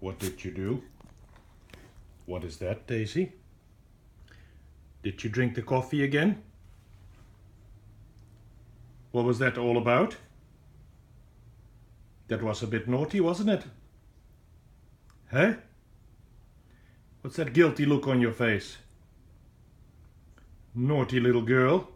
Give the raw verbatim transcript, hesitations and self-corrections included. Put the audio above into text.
What did you do? What is that, Daisy? Did you drink the coffee again? What was that all about? That was a bit naughty, wasn't it? Huh? What's that guilty look on your face? Naughty little girl.